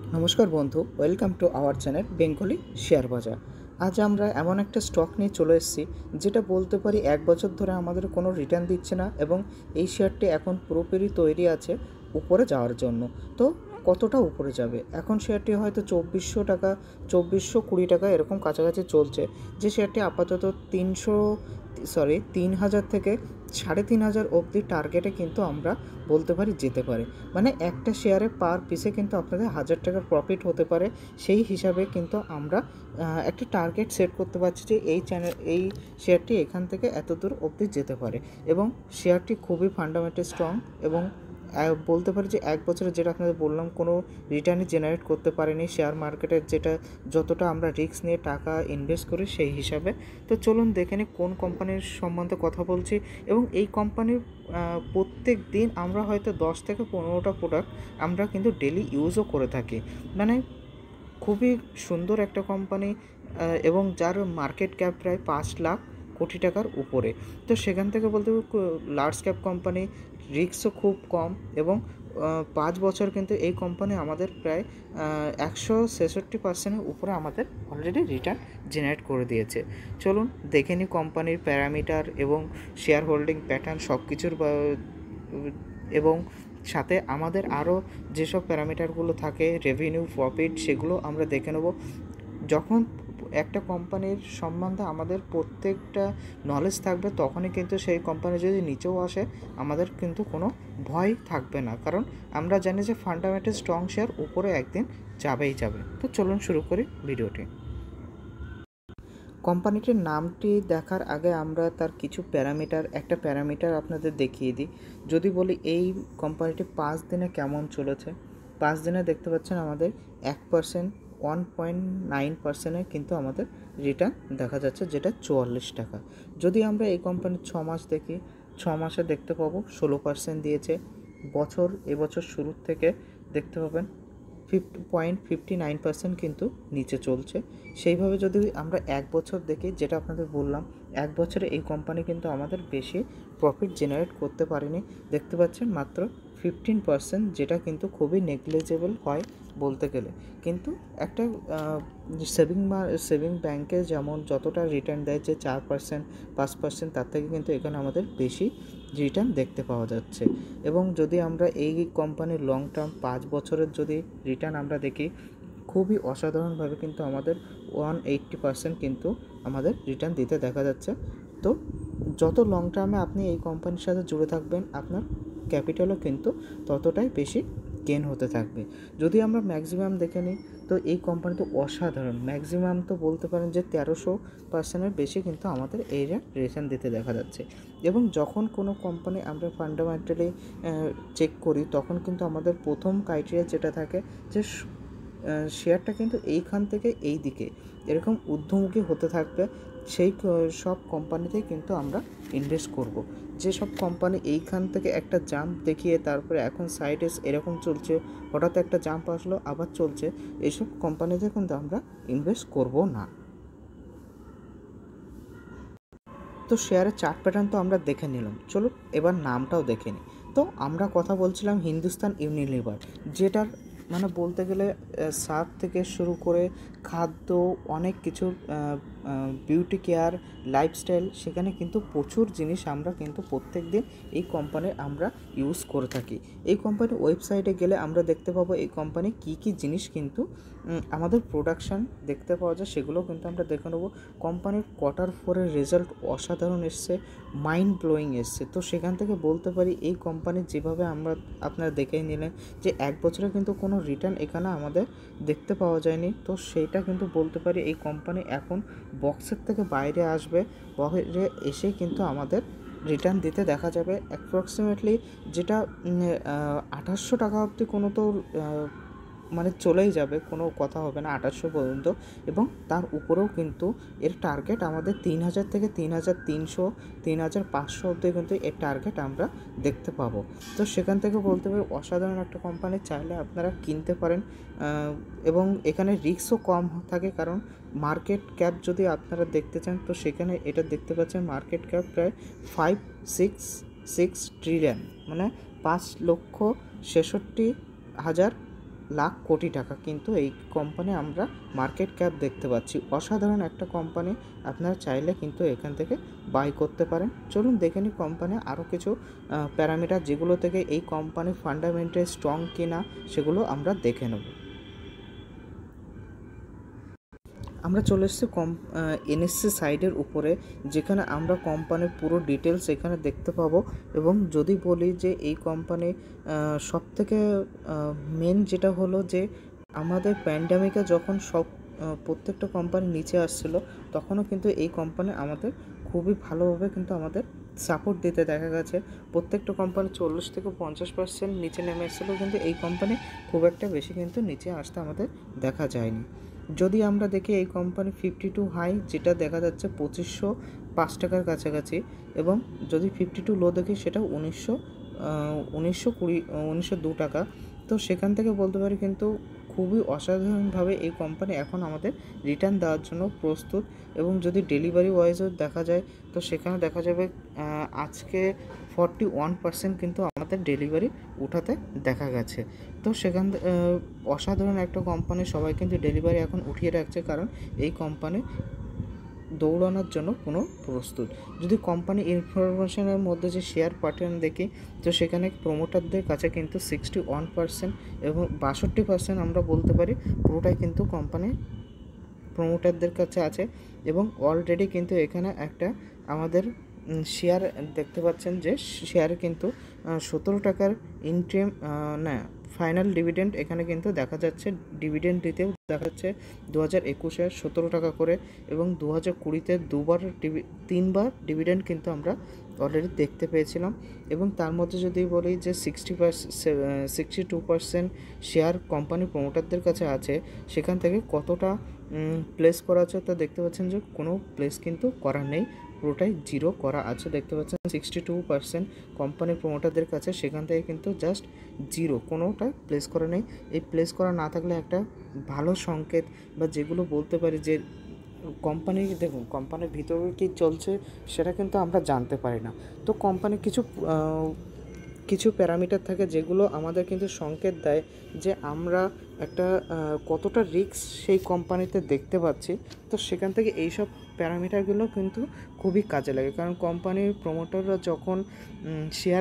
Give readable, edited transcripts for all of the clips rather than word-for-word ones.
নমস্কার বন্ধু, welcome to our channel Bengali share বাজার। আজ আমরা এমন একটা স্টক নিয়ে চলে এসেছি যেটা বলতে পারি 1 বছর ধরে আমাদের কোনো রিটার্ন দিচ্ছে না এবং এই শেয়ারটি এখন পুরোপুরি তৈরি আছে উপরে যাওয়ার জন্য। তো কতটা উপরে যাবে? এখন শেয়ারটি হয়তো 2400 টাকা, 2420 টাকা এরকম কাছাকাছি চলছে, যে শেয়ারটি আপাতত 3000 থেকে 3500 অবধি টার্গেটে কিন্তু আমরা বলতে পারি যেতে পারে। মানে একটা শেয়ারে পার পিসে কিন্তু আপনাদের 1000 টাকার প্রফিট হতে পারে। সেই হিসাবে কিন্তু আমরা একটা টার্গেট সেট করতে পারছি যে এই শেয়ারটি এখান থেকে এত দূর অবধি যেতে পারে এবং শেয়ারটি খুবই ফান্ডামেন্টাল স্ট্রং এবং বলতে পারি যে 1 বছরে যেটা আপনাদের বললাম কোনো রিটার্নই জেনারেট করতে পারেনি শেয়ার মার্কেটের, যেটা যতটা আমরা রিস্ক নিয়ে টাকা ইনভেস্ট করি সেই হিসাবে। তো চলুন দেখে নিই কোন কোম্পানির সম্বন্ধে কথা বলছি এবং এই কোম্পানির প্রত্যেক দিন আমরা হয়তো 10 থেকে 15টা প্রোডাক্ট আমরা কিন্তু ডেলি ইউজও করে থাকি। মানে খুবই সুন্দর একটা কোম্পানি এবং যার মার্কেট ক্যাপ প্রায় 5 লাখ কোটি টাকার উপরে। তো সেখান থেকে বলতে লার্জ ক্যাপ কোম্পানি, রিস্কও খুব কম এবং 5 বছর কিন্তু এই কোম্পানি আমাদের প্রায় 166% উপরে আমাদের অলরেডি রিটার্ন জেনারেট করে দিয়েছে। চলুন দেখে নিই কোম্পানির প্যারামিটার এবং শেয়ার হোল্ডিং প্যাটার্ন সব কিছুর এবং সাথে আমাদের আরও যেসব প্যারামিটারগুলো থাকে, রেভিনিউ, প্রফিট, সেগুলো আমরা দেখে নেব। যখন একটা কোম্পানির সম্বন্ধে আমাদের প্রত্যেকটা নলেজ থাকবে তখনই কিন্তু সেই কোম্পানি যদি নিচেও আসে আমাদের কিন্তু কোনো ভয় থাকবে না, কারণ আমরা জানি যে ফান্ডামেন্টাল স্ট্রং শেয়ার উপরে একদিন যাবেই যাবে। তো চলুন শুরু করি ভিডিওটি। কোম্পানিটির নামটি দেখার আগে আমরা তার কিছু একটা প্যারামিটার আপনাদের দেখিয়ে দিই। যদি বলি এই কোম্পানিটি 5 দিনে কেমন চলেছে, 5 দিনে দেখতে পাচ্ছেন আমাদের 1%, 1.9%-এর কিন্তু আমাদের রিটার্ন দেখা যাচ্ছে, যেটা 44 টাকা। যদি আমরা এই কোম্পানির 6 মাস দেখি, 6 মাসে দেখতে পাবো 16% দিয়েছে। এবছর শুরুর থেকে দেখতে পাবেন 50.59% কিন্তু নিচে চলছে। সেইভাবে যদি আমরা 1 বছর দেখি, যেটা আপনাদের বললাম, 1 বছরে এই কোম্পানি কিন্তু আমাদের বেশি প্রফিট জেনারেট করতে পারেনি। দেখতে পাচ্ছেন মাত্র 15%, যেটা কিন্তু খুবই নেগলিজেবল হয় বলতে গেলে। কিন্তু একটা সেভিং ব্যাংকে যেমন যতটা রিটার্ন দেয়, যে 4%, 5%, তার থেকে কিন্তু এখানে আমাদের বেশি রিটার্ন দেখতে পাওয়া যাচ্ছে। এবং যদি আমরা এই কোম্পানির লং টার্ম 5 বছরের যদি রিটার্ন আমরা দেখি, খুবই অসাধারণভাবে কিন্তু আমাদের 180% কিন্তু আমাদের রিটার্ন দিতে দেখা যাচ্ছে। তো যত লং টার্মে আপনি এই কোম্পানির সাথে জুড়ে থাকবেন, আপনার ক্যাপিটালও কিন্তু ততটাই বেশি গেন হতে থাকবে। যদি আমরা ম্যাক্সিমাম দেখে নিই, তো এই কোম্পানি তো অসাধারণ, ম্যাক্সিমাম তো বলতে পারেন যে 1300%-এর বেশি কিন্তু আমাদের এই রিটার্ন দিতে দেখা যাচ্ছে। এবং যখন কোনো কোম্পানি আমরা ফান্ডামেন্টালি চেক করি, তখন কিন্তু আমাদের প্রথম ক্রাইটেরিয়া যেটা থাকে যে শেয়ারটা কিন্তু এইখান থেকে এই দিকে এরকম ঊর্ধ্বমুখী হতে থাকবে, সেই সব কোম্পানিতেই কিন্তু আমরা ইনভেস্ট করব। যেসব কোম্পানি এইখান থেকে একটা জাম্প দেখিয়ে তারপরে এখন সাইডে এরকম চলছে, হঠাৎ একটা জাম্প আসলো আবার চলছে, এইসব কোম্পানিতে কিন্তু আমরা ইনভেস্ট করব না। তো শেয়ারের চার্ট প্যাটার্ন তো আমরা দেখে নিলাম, চলো এবার নামটাও দেখে নিই। তো আমরা কথা বলছিলাম হিন্দুস্তান ইউনিলিভার, যেটার মানে বলতে গেলে সার থেকে শুরু করে খাদ্য, অনেক কিছু, বিউটি কেয়ার, লাইফস্টাইল, সেখানে কিন্তু প্রচুর জিনিস আমরা কিন্তু প্রত্যেক দিন এই কোম্পানির আমরা ইউজ করে থাকি। এই কোম্পানির ওয়েবসাইটে গেলে আমরা দেখতে পাবো এই কোম্পানি কী কী জিনিস কিন্তু আমাদের প্রোডাকশান দেখতে পাওয়া যায়, সেগুলোও কিন্তু আমরা দেখে নেবো। কোম্পানির Q4-এর রেজাল্ট অসাধারণ এসছে, মাইন্ড ব্লোয়িং এসছে। তো সেখান থেকে বলতে পারি এই কোম্পানির যেভাবে আপনারা দেখেই নিলেন যে 1 বছরে কিন্তু কোনো রিটার্ন এখানে আমাদের দেখতে পাওয়া যায়নি। তো সেইটা কিন্তু বলতে পারি এই কোম্পানি এখন বক্সের থেকে বাইরে আসবে, বাইরে এসে কিন্তু আমাদের রিটার্ন দিতে দেখা যাবে অ্যাপ্রক্সিমেটলি, যেটা 2800 টাকা অবধি কোনো তো মানে চলেই যাবে, কোনো কথা হবে না 2800 পর্যন্ত, এবং তার উপরেও কিন্তু এর টার্গেট আমাদের 3000 থেকে 3300, 3500 অবধি কিন্তু এর টার্গেট আমরা দেখতে পাবো। তো সেখান থেকে বলতে পারি অসাধারণ একটা কোম্পানি, চাইলে আপনারা কিনতে পারেন এবং এখানে রিস্কও কম থাকে, কারণ মার্কেট ক্যাপ যদি আপনারা দেখতে চান তো সেখানে এটা দেখতে পাচ্ছেন মার্কেট ক্যাপ প্রায় 566 ট্রিলিয়ন, মানে 5,66,000 লাখ কোটি টাকা কিন্তু এই কোম্পানি আমরা মার্কেট ক্যাপ দেখতে পাচ্ছি। অসাধারণ একটা কোম্পানি, আপনারা চাইলে কিন্তু এখান থেকে বাই করতে পারেন। চলুন দেখে নিই কোম্পানি আরও কিছু প্যারামিটার, যেগুলো থেকে এই কোম্পানির ফান্ডামেন্টাল স্ট্রং কিনা সেগুলো আমরা দেখে নেব। আমরা চলে এসেছি এনএসসি সাইডের উপরে, যেখানে আমরা কোম্পানির পুরো ডিটেলস এখানে দেখতে পাবো। এবং যদি বলি যে এই কোম্পানি সবথেকে মেন যেটা হলো যে আমাদের প্যান্ডামিকে যখন প্রত্যেকটা কোম্পানি নিচে আসছিল, তখনও কিন্তু এই কোম্পানি আমাদের খুবই ভালোভাবে কিন্তু আমাদের সাপোর্ট দিতে দেখা গেছে। প্রত্যেকটা কোম্পানি 40 থেকে 50% নিচে নেমে এসেছিলো, কিন্তু এই কোম্পানি খুব একটা বেশি কিন্তু নিচে আসতে আমাদের দেখা যায়নি। যদি আমরা দেখি এই কোম্পানি 52 হাই, যেটা দেখা যাচ্ছে 2505 টাকার কাছাকাছি, এবং যদি 52 লো দেখি সেটা 1902 টাকা। তো সেখান থেকে বলতে পারি কিন্তু খুবই অসাধারণভাবে এই কোম্পানি এখন আমাদের রিটার্ন দেওয়ার জন্য প্রস্তুত। এবং যদি ডেলিভারি ওয়াইজও দেখা যায়, তো সেখানে দেখা যাবে আজকে 41% কিন্তু আমাদের ডেলিভারি উঠাতে দেখা গেছে। তো সেখান অসাধারণ একটা কোম্পানি, সবাই কিন্তু ডেলিভারি এখন উঠিয়ে রাখছে, কারণ এই কোম্পানি দৌড়ানোর জন্য কোনো প্রস্তুত। যদি কোম্পানি ইনফরমেশনের মধ্যে যে শেয়ার প্যাটার্ন দেখি, তো সেখানে প্রমোটারদের কাছে কিন্তু 61% এবং 62% আমরা বলতে পারি পুরোটাই কিন্তু কোম্পানি প্রমোটারদের কাছে আছে। এবং অলরেডি কিন্তু এখানে একটা আমাদের শেয়ার দেখতে পাচ্ছেন যে শেয়ারে কিন্তু 17 টাকার ইন্ট্রিম ফাইনাল ডিভিডেন্ড এখানে কিন্তু দেখা যাচ্ছে। ডিভিডেন্ড দিতেও দেখা যাচ্ছে 2021-এ 17 টাকা করে, এবং 2020-তে 3বার ডিভিডেন্ড কিন্তু আমরা অলরেডি দেখতে পেয়েছিলাম। এবং তার মধ্যে যদি বলি যে 62% শেয়ার কোম্পানি প্রমোটারদের কাছে আছে, সেখান থেকে কতটা প্লেস করা আছে, তো দেখতে পাচ্ছেন যে কোনো প্লেস কিন্তু করা নেই, পুরোটাই জিরো করা আছে। দেখতে পাচ্ছেন 62% কোম্পানির প্রমোটারদের কাছে, সেখান থেকে কিন্তু জাস্ট জিরো, কোনোটা প্লেস করা নেই। এই প্লেস করা না থাকলে একটা ভালো সংকেত, বা যেগুলো বলতে পারি যে কোম্পানি, দেখুন কোম্পানির ভিতরে কী চলছে সেটা কিন্তু আমরা জানতে পারি না। তো কোম্পানির কিছু প্যারামিটার থাকে যেগুলো আমাদের কিন্তু সংকেত দেয় যে আমরা একটা কতটা রিস্ক সেই কোম্পানিতে দেখতে পাচ্ছি। তো সেখান থেকে এইসব প্যারামিটারগুলো কিন্তু খুবই কাজে লাগে, কারণ কোম্পানির প্রমোটাররা যখন শেয়ার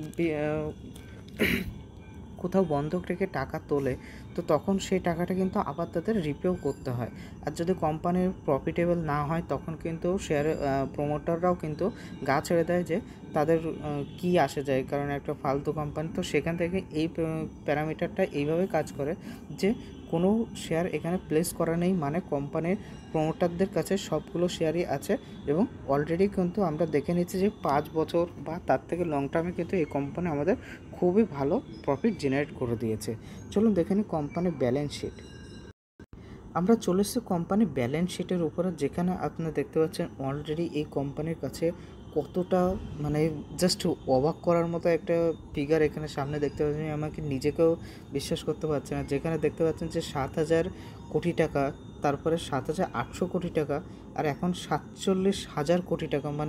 কোথাও বন্ধক রেখে টাকা তোলে, তো তখন সেই টাকাটা কিন্তু আবার তাদের রিপেও করতে হয়। আর যদি কোম্পানির প্রফিটেবল না হয়, তখন কিন্তু শেয়ার প্রমোটাররাও কিন্তু গা ছেড়ে দেয় যে তাদের কি আসে যায়, কারণ একটা ফালতু কোম্পানি। তো সেখান থেকে এই প্যারামিটারটা এইভাবে কাজ করে যে কোনো শেয়ার এখানে প্লেস করা নেই, মানে কোম্পানির প্রমোটারদের কাছে সবগুলো শেয়ারই আছে। এবং অলরেডি কিন্তু আমরা দেখে নিচ্ছি যে 5 বছর বা তার থেকে লং টার্মে কিন্তু এই কোম্পানি আমাদের খুবই ভালো প্রফিট জেনারেট করে দিয়েছে। চলুন দেখে নিই কোম্পানির ব্যালেন্স শিট। আমরা চলে এসেছি কোম্পানির ব্যালেন্স শিটের উপরে, যেখানে আপনারা দেখতে পাচ্ছেন অলরেডি এই কোম্পানির কাছে কতটা, মানে জাস্ট অবাক করার মতো একটা ফিগার এখানে সামনে দেখতে পাচ্ছেন। আমাকে নিজেকেও বিশ্বাস করতে পারছি না, যেখানে দেখতে পাচ্ছেন যে 7,000 কোটি টাকা, তারপরে 7,800 কোটি টাকা, আর এখন 47,000 কোটি টাকা। মানে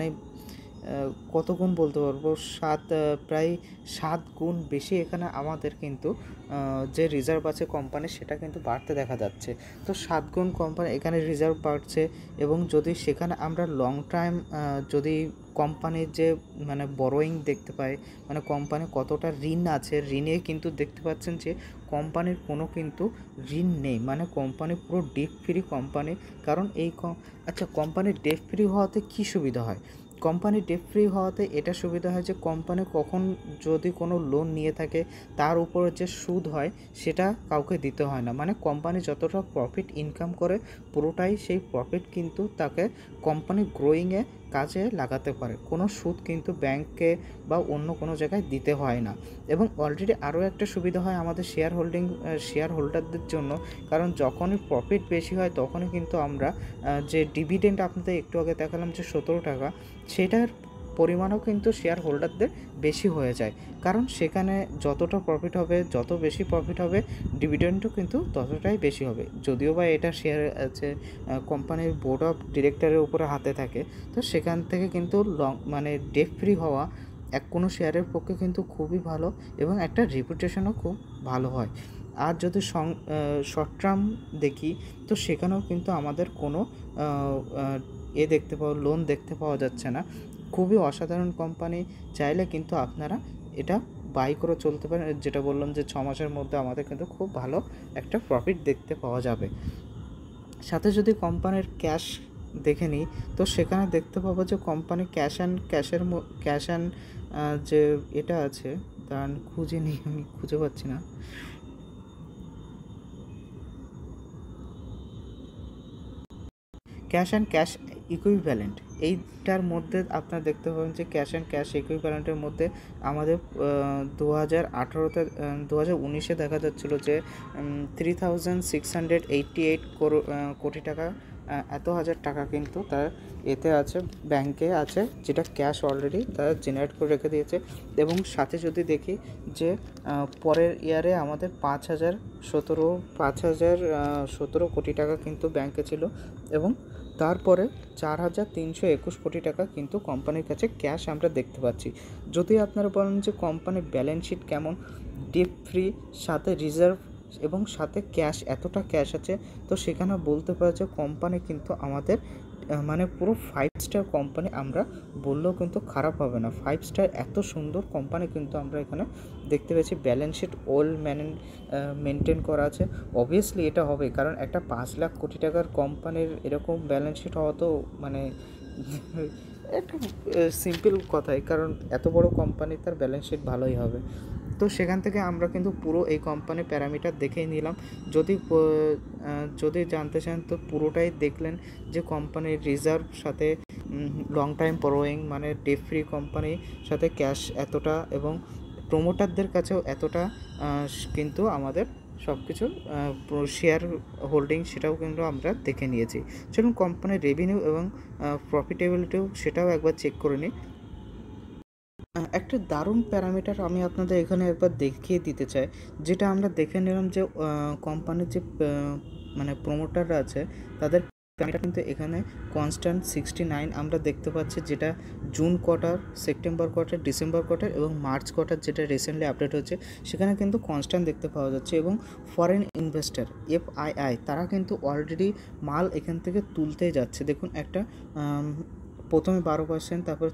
কত গুণ বলতে পারবো, প্রায় 7 গুণ বেশি এখানে আমাদের কিন্তু যে রিজার্ভ আছে কোম্পানির, সেটা কিন্তু বাড়তে দেখা যাচ্ছে। তো 7 গুণ কোম্পানি এখানে রিজার্ভ বাড়ছে। এবং যদি সেখানে আমরা লং টাইম যদি কোম্পানির যে মানে বরোয়িং দেখতে পাই, মানে কোম্পানি কতটা ঋণ আছে, ঋণে কিন্তু দেখতে পাচ্ছেন যে কোম্পানির কোনো কিন্তু ঋণ নেই, মানে কোম্পানি পুরো ডেট ফ্রি কোম্পানি। কারণ এই কোম্পানির ডেট ফ্রি হওয়াতে কী সুবিধা হয়? কোম্পানি ডেট ফ্রি হওয়াতে এটা সুবিধা হয় যে কোম্পানি কখন যদি কোনো লোন নিয়ে থাকে, তার উপরে যে সুদ হয় সেটা কাউকে দিতে হয় না। মানে কোম্পানি যতটা প্রফিট ইনকাম করে, পুরোটাই সেই প্রফিট কিন্তু তাকে কোম্পানি গ্রোয়িংয়ে কাজে লাগাতে পারে। কোনো সুদ কিন্তু ব্যাংকে বা অন্য কোনো জায়গায় দিতে হয় না। এবং অলরেডি আরও একটা সুবিধা হয় আমাদের শেয়ার হোল্ডারদের জন্য, কারণ যখনই প্রফিট বেশি হয় তখনই কিন্তু আমরা যে ডিভিডেন্ড আপনাদের একটু আগে দেখালাম যে 17 টাকা, সেটার পরিমাণও কিন্তু শেয়ার হোল্ডারদের বেশি হয়ে যায়। কারণ সেখানে যতটা প্রফিট হবে, যত বেশি প্রফিট হবে, ডিভিডেন্ডও কিন্তু ততটাই বেশি হবে। যদিও বা এটা শেয়ার আছে কোম্পানির বোর্ড অফ ডিরেক্টরের উপরে হাতে থাকে, তো সেখান থেকে কিন্তু মানে ডেট ফ্রি হওয়া কোনো শেয়ারের পক্ষে কিন্তু খুবই ভালো, এবং একটা রেপুটেশনও খুব ভালো হয়। আর যদি শর্ট টার্ম দেখি তো সেখানেও কিন্তু আমাদের কোনো লোন দেখতে পাওয়া যাচ্ছে না। খুবই অসাধারণ কোম্পানি, চাইলে কিন্তু আপনারা এটা বাই করে চলতে পারেন। যেটা বললাম যে 6 মাসের মধ্যে আমাদের কিন্তু খুব ভালো একটা প্রফিট দেখতে পাওয়া যাবে। সাথে যদি কোম্পানির ক্যাশ দেখে নিই তো সেখানে দেখতে পাবো যে কোম্পানি ক্যাশ অ্যান্ড যে এটা আছে তা খুঁজে নিই, আমি খুঁজে পাচ্ছি না। ক্যাশ ইকুইভ্যালেন্ট, এইটার মধ্যে আপনারা দেখতে পাবেন যে ক্যাশ ইকুইভ্যালেন্টের মধ্যে আমাদের 2018-তে 2019-এ দেখা যাচ্ছিলো যে 3688 কোটি টাকা, এত হাজার টাকা কিন্তু তার এতে আছে, ব্যাংকে আছে, যেটা ক্যাশ অলরেডি তারা জেনারেট করে রেখে দিয়েছে। এবং সাথে যদি দেখি যে পরের ইয়ারে আমাদের 5017 কোটি টাকা কিন্তু ব্যাংকে ছিল, এবং তারপরে 4321 কোটি টাকা কিন্তু কোম্পানির কাছে ক্যাশ আমরা দেখতে পাচ্ছি। যদি আপনারা বলেন যে কোম্পানির ব্যালেন্স শিট কেমন, ডিপ ফ্রি, সাথে রিজার্ভ এবং সাথে ক্যাশ, এতটা ক্যাশ আছে, তো সেখানে বলতে পারে যে কোম্পানি কিন্তু আমাদের মানে পুরো 5 স্টার কোম্পানি আমরা বললেও কিন্তু খারাপ হবে না। 5 স্টার এত সুন্দর কোম্পানি কিন্তু আমরা এখানে দেখতে পেয়েছি। ব্যালেন্স শিট মেনটেন করা আছে। অবভিয়াসলি এটা হবে, কারণ একটা 5 লাখ কোটি টাকার কোম্পানির এরকম ব্যালেন্স শিট হওয়া তো মানে একটা সিম্পল কথাই, কারণ এত বড় কোম্পানি তার ব্যালেন্স শিট ভালোই হবে। তো সেখান থেকে আমরা কিন্তু পুরো এই কোম্পানির প্যারামিটার দেখেই নিলাম। যদি জানতে চান তো পুরোটাই দেখলেন যে কোম্পানির রিজার্ভ, সাথে লং টাইম বরোয়িং মানে ডেট ফ্রি কোম্পানি, সাথে ক্যাশ এতটা, এবং প্রোমোটারদের কাছেও এতটা, কিন্তু আমাদের সব কিছু শেয়ার হোল্ডিং সেটাও কিন্তু আমরা দেখে নিয়েছি। চলুন কোম্পানির রেভিনিউ এবং প্রফিটেবিলিটিও সেটাও একবার চেক করে নিই। একটা দারুণ প্যারামিটার আমি আপনাদের এখানে একবার দেখিয়ে দিতে চাই, যেটা আমরা দেখে নিলাম যে কোম্পানির যে মানে প্রোমোটাররা আছে তাদের প্যারামিটার কিন্তু এখানে কনস্ট্যান্ট 69 আমরা দেখতে পাচ্ছি, যেটা June quarter, September quarter, December quarter এবং মার্চ কোয়ার্টার যেটা রিসেন্টলি আপডেট হচ্ছে সেখানে কিন্তু কনস্ট্যান্ট দেখতে পাওয়া যাচ্ছে। এবং ফরেন ইনভেস্টর FII তারা কিন্তু অলরেডি মাল এখান থেকে তুলতেই যাচ্ছে। দেখুন একটা প্রথমে 12%, তারপরে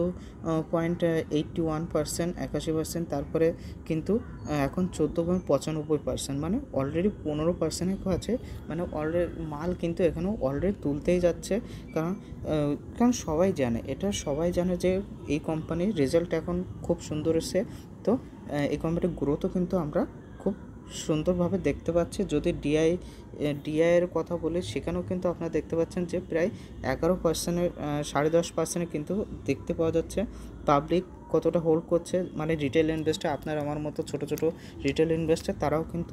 14.81%, 81%, তারপরে কিন্তু এখন 14.95%, মানে অলরেডি 15% কাছে, মানে অলরেডি মাল কিন্তু এখানেও অলরেডি তুলতেই যাচ্ছে। কারণ সবাই জানে যে এই কোম্পানির রেজাল্ট এখন খুব সুন্দর এসেছে। তো এই কোম্পানির গ্রোথও কিন্তু আমরা খুব সুন্দরভাবে দেখতে পাচ্ছি। যদি ডিআইয়ের কথা বলি সেখানেও কিন্তু আপনারা দেখতে পাচ্ছেন যে প্রায় 11%, 10.5% কিন্তু দেখতে পাওয়া যাচ্ছে। পাবলিক কতটা হোল্ড করছে, মানে রিটেল ইনভেস্টার, আপনার আমার মতো ছোটো রিটেল ইনভেস্টার, তারাও কিন্তু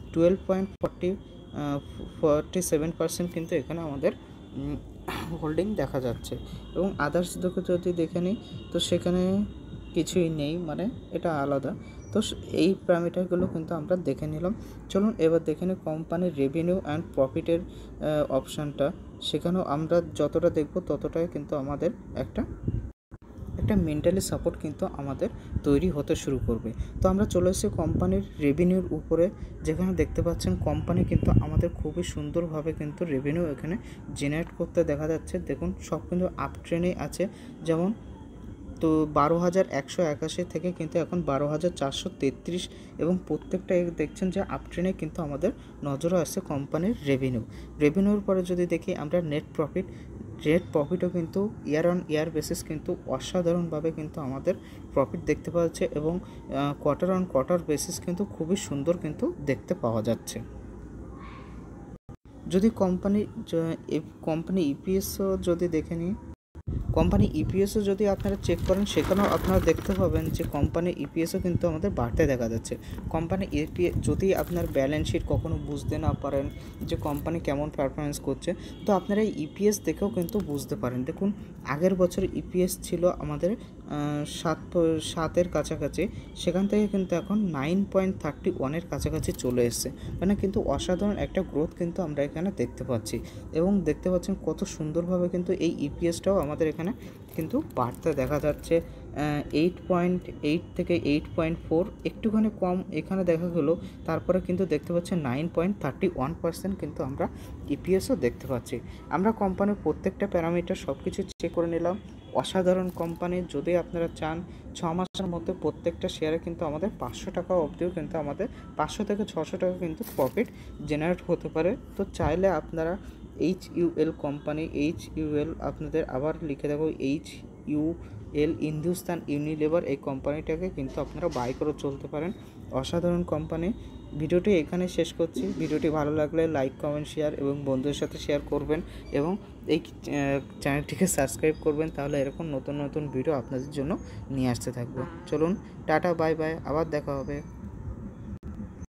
12.47% কিন্তু এখানে আমাদের হোল্ডিং দেখা যাচ্ছে। এবং আদার্স যদি দেখে নিই তো সেখানে কিছুই নেই, মানে এটা আলাদা। তো এই প্যারামিটারগুলো কিন্তু আমরা দেখে নিলাম। চলুন এবার দেখে নিই কোম্পানির রেভিনিউ অ্যান্ড প্রফিটের অপশানটা। সেখানেও আমরা যতটা দেখব ততটাই কিন্তু আমাদের একটা মেন্টালি সাপোর্ট কিন্তু আমাদের তৈরি হতে শুরু করবে। তো আমরা চলে এসেছি কোম্পানির রেভিনিউর উপরে, যেখানে দেখতে পাচ্ছেন কোম্পানি কিন্তু আমাদের খুবই সুন্দরভাবে কিন্তু রেভিনিউ এখানে জেনারেট করতে দেখা যাচ্ছে। দেখুন সব কিন্তু আপ ট্রেনে আছে, যেমন তো 12,181 থেকে কিন্তু এখন 12,433, এবং প্রত্যেকটা দেখছেন যে আপ ট্রেনে কিন্তু আমাদের নজরে আসছে কোম্পানির রেভিনিউর পরে যদি দেখি আমরা নেট প্রফিটও কিন্তু ইয়ার অন ইয়ার বেসিস কিন্তু অসাধারণভাবে কিন্তু আমাদের প্রফিট দেখতে পাওয়া যাচ্ছে, এবং কোয়ার্টার অন কোয়ার্টার বেসিস কিন্তু খুবই সুন্দর কিন্তু দেখতে পাওয়া যাচ্ছে। যদি কোম্পানি ইপিএসও যদি দেখে নিই, কোম্পানি ইপিএসও যদি আপনারা চেক করেন সেখানেও আপনারা দেখতে পাবেন যে কোম্পানি ইপিএসও কিন্তু আমাদের বাড়তে দেখা যাচ্ছে। কোম্পানি যদি আপনার ব্যালেন্স শিট কখনো বুঝতে না পারেন যে কোম্পানি কেমন পারফরমেন্স করছে, তো আপনারা এই ইপিএস দেখেও কিন্তু বুঝতে পারেন। দেখুন আগের বছর ইপিএস ছিল আমাদের 7-এর কাছাকাছি, সেখান থেকে কিন্তু এখন 9.31-এর কাছাকাছি চলে এসছে, মানে কিন্তু অসাধারণ একটা গ্রোথ কিন্তু আমরা এখানে দেখতে পাচ্ছি। এবং দেখতে পাচ্ছেন কত সুন্দরভাবে কিন্তু এই ইপিএসটাও আমাদের এখানে কিন্তু বাড়তে দেখা যাচ্ছে। 8.8 থেকে 8.4, একটুখানি কম এখানে দেখা গেলো। তারপরে কিন্তু দেখতে পাচ্ছি 9.31% কিন্তু আমরা ইপিএসও দেখতে পাচ্ছি। আমরা কোম্পানির প্রত্যেকটা প্যারামিটার সব কিছু চেক করে নিলাম। অসাধারণ কোম্পানি। যদি আপনারা চান 6 মাসের মধ্যে প্রত্যেকটা শেয়ারে কিন্তু আমাদের 500 টাকা অবধিও কিন্তু আমাদের 500 থেকে 600 টাকা কিন্তু প্রফিট জেনারেট হতে পারে। তো চাইলে আপনারা HUL কোম্পানি, HUL আপনাদের আবার লিখে দেবো, HUL হিন্দুস্তান ইউনিলিভার, এই কোম্পানিটাকে কিন্তু আপনারা বাই করে চলতে পারেন। অসাধারণ কোম্পানি। ভিডিওটি এখানে শেষ করছি। ভিডিওটি ভালো লাগলে লাইক, কমেন্ট, শেয়ার এবং বন্ধুদের সাথে শেয়ার করবেন এবং এই চ্যানেলটিকে সাবস্ক্রাইব করবেন। তাহলে এরকম নতুন নতুন ভিডিও আপনাদের জন্য নিয়ে আসতে থাকবো। চলুন, টাটা, বাই বাই, আবার দেখা হবে।